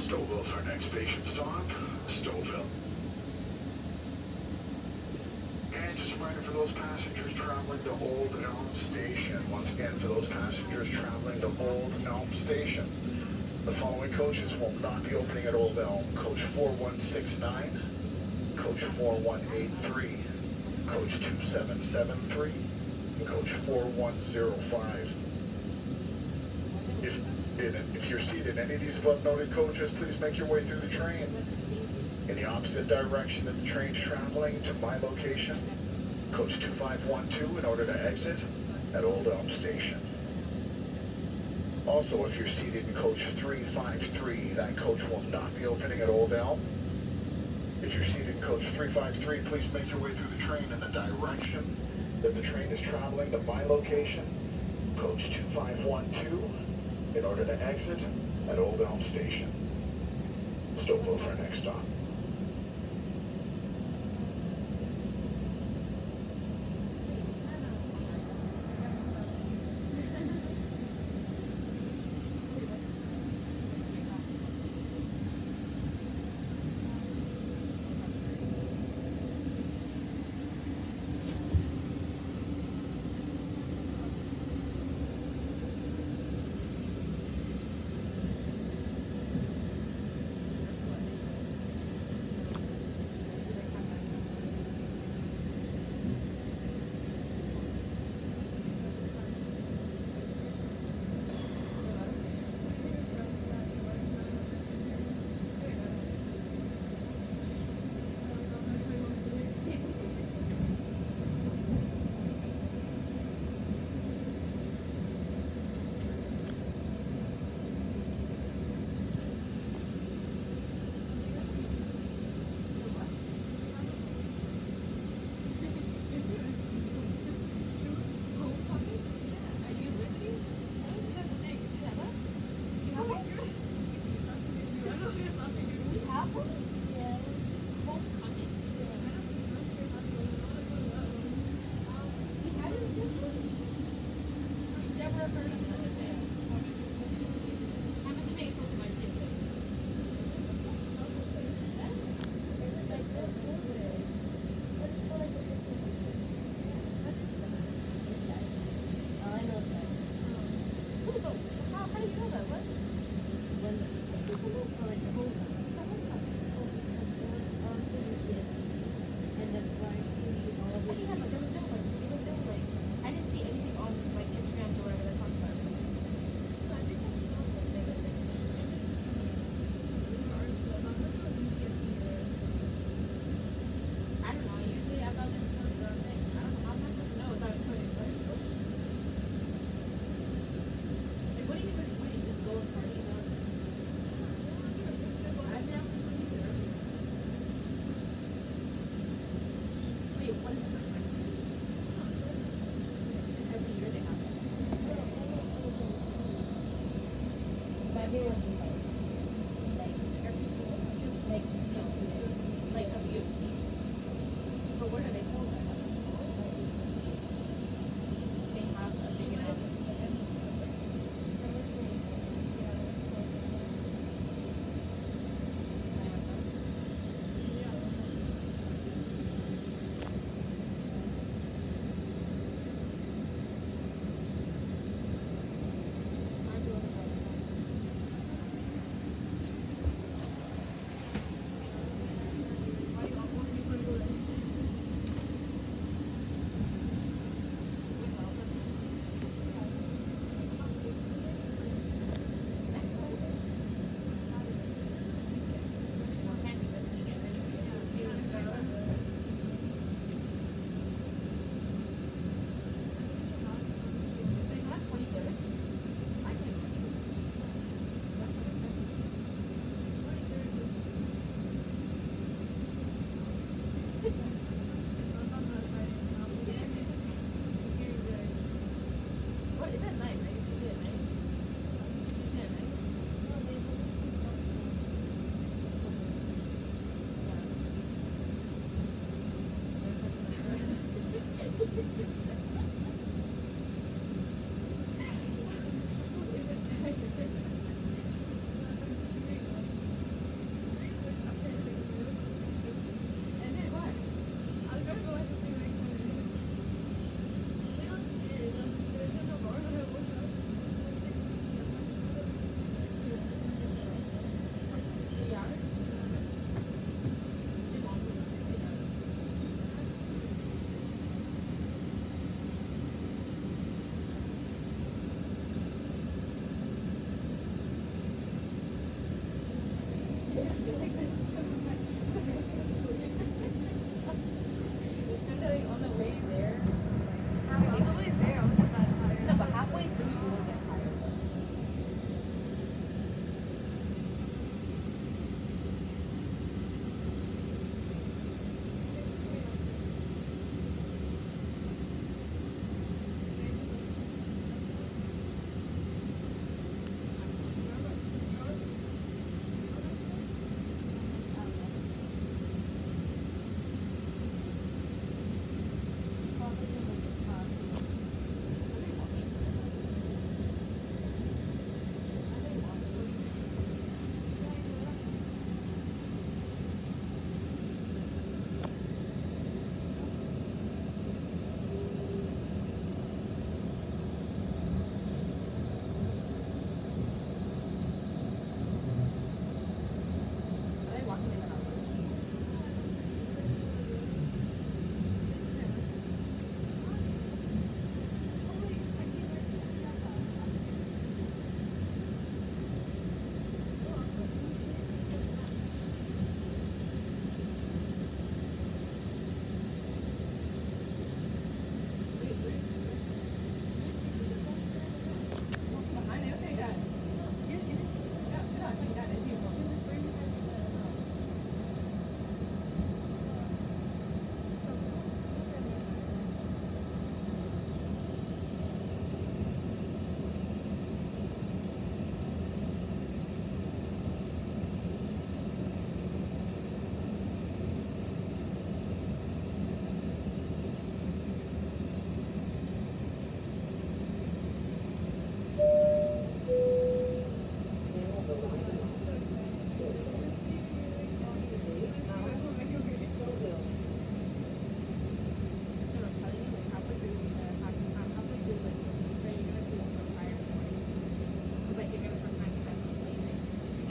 Stouffville's our next station stop, Stouffville. And just a reminder for those passengers traveling to Old Elm Station. Once again, for those passengers traveling to Old Elm Station, the following coaches will not be opening at Old Elm. Coach 4169, Coach 4183, Coach 2773, and Coach 4105. If you're seated in any of these above-noted coaches, please make your way through the train in the opposite direction that the train's traveling to my location, Coach 2512, in order to exit at Old Elm Station. Also, if you're seated in Coach 353, that coach will not be opening at Old Elm. If you're seated in Coach 353, please make your way through the train in the direction that the train is traveling to my location, Coach 2512, in order to exit at Old Elm Station. Stouffville's our next stop.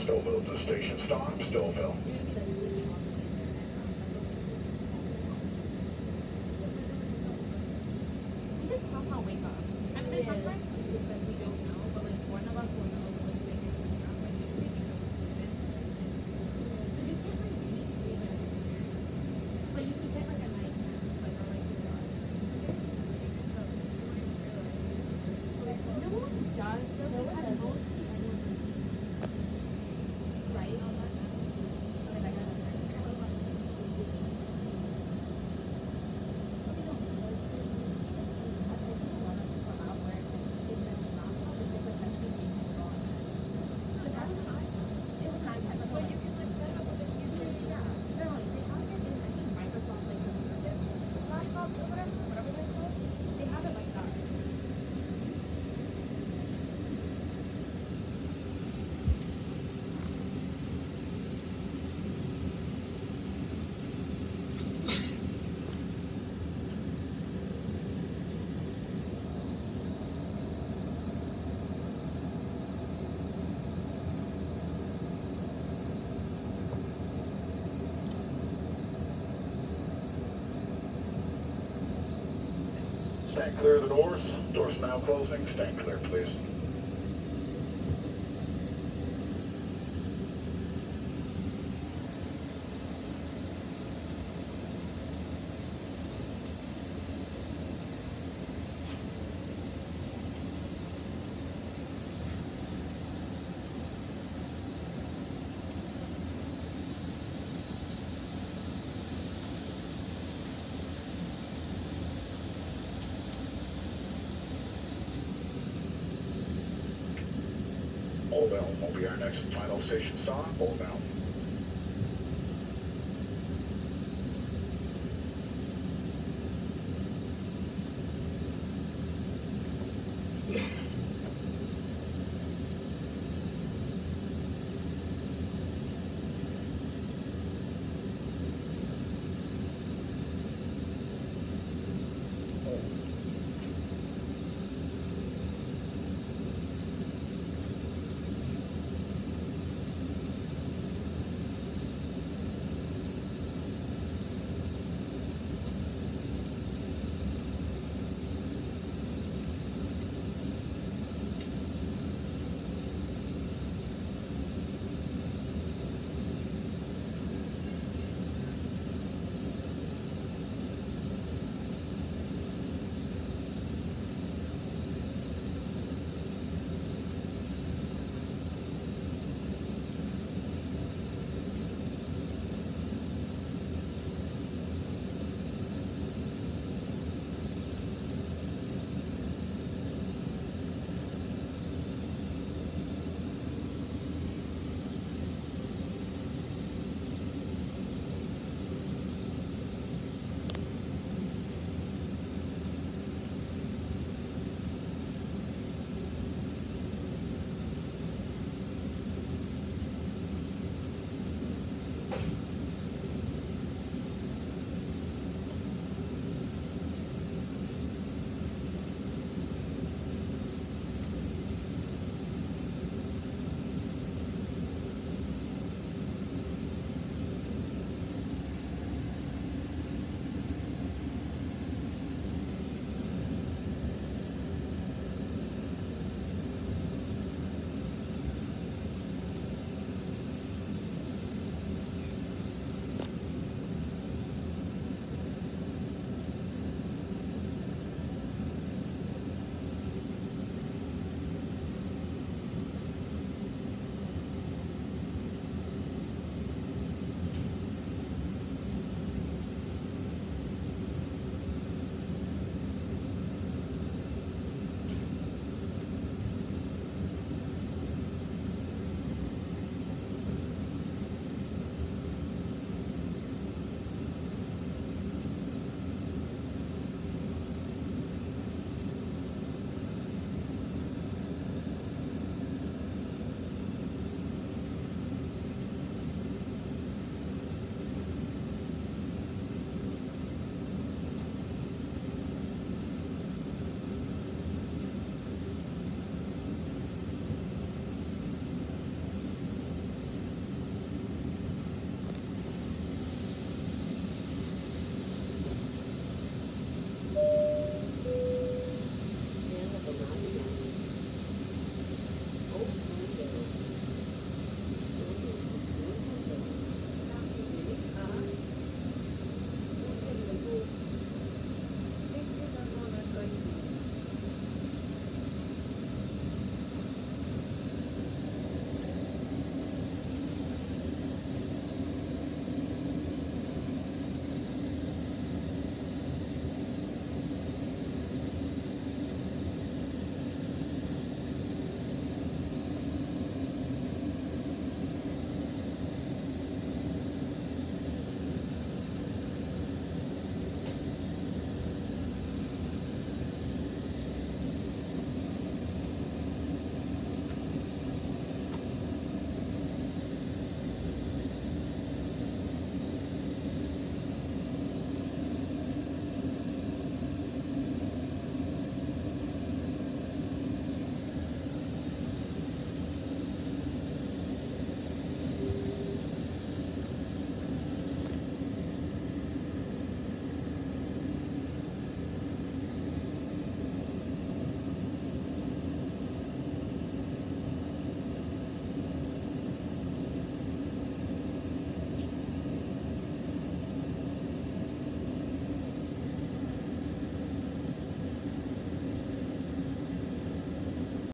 Stouffville to station stop, Stouffville. We just somehow wake up. I mean, there's sometimes that we don't know, but like one of us will know, so let's make it up. Like just making them stupid. Because you can't like beat sleeping. But you can get like a nice nap, like or like your dog. No one does though, because mostly everyone's asleep. Right? On that nap. Okay, that kind of thing. Stand clear of the doors. Doors now closing. Stand clear, please. Northbound will be our next final station stop. Northbound.